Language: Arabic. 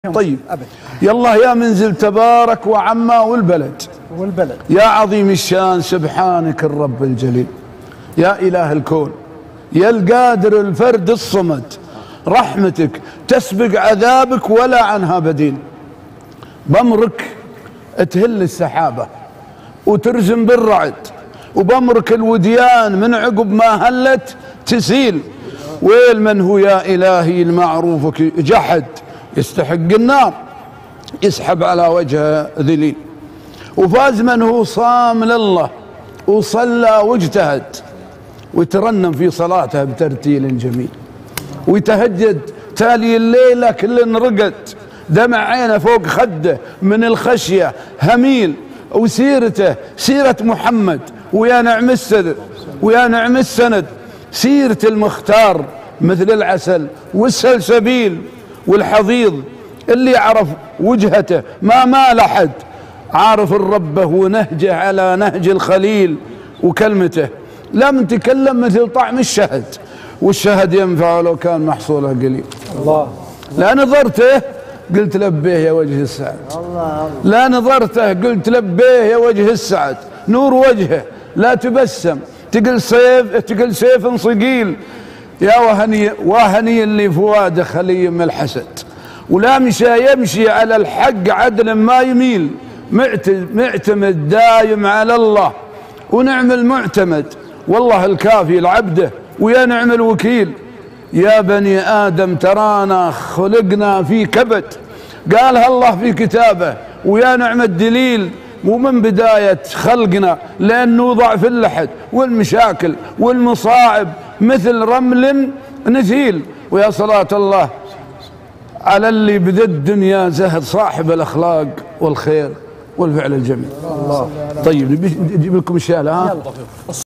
طيب يلا يا منزل تبارك وعما والبلد يا عظيم الشان سبحانك الرب الجليل، يا إله الكون، يا القادر الفرد الصمد، رحمتك تسبق عذابك ولا عنها بديل. بأمرك تهل السحابة وترزم بالرعد، وبأمرك الوديان من عقب ما هلت تسيل. ويل من هو يا إلهي المعروفك جحد، يستحق النار يسحب على وجهه ذليل. وفاز من هو صام لله وصلى واجتهد، وترنم في صلاته بترتيل جميل، ويتهجد تالي الليلة كل رقد، دمع عينه فوق خده من الخشية هميل. وسيرته سيرة محمد، ويا نعم السند ويا نعم السند، سيرة المختار مثل العسل والسلسبيل والحضيض. اللي عرف وجهته ما مال أحد، عارف الرب ونهجه على نهج الخليل. وكلمته لم تكلم مثل طعم الشهد، والشهد ينفع لو كان محصوله قليل. الله لا نظرته قلت لبيه يا وجه السعد، لا نظرته قلت لبيه يا وجه السعد. نور وجهه لا تبسم تقل سيف صقيل. يا وهني اللي فواده خلي من الحسد، ولا مشى يمشي على الحق عدل ما يميل. معتمد دايم على الله ونعم المعتمد، والله الكافي لعبده ويا نعم الوكيل. يا بني آدم ترانا خلقنا في كبد، قالها الله في كتابه ويا نعم الدليل. ومن بداية خلقنا لأنه ضعف اللحد والمشاكل والمصاعب مثل رمل نثيل. ويا صلاة الله على اللي بذا الدنيا زهد، صاحب الأخلاق والخير والفعل الجميل. الله طيب نجيب لكم الشالة ها.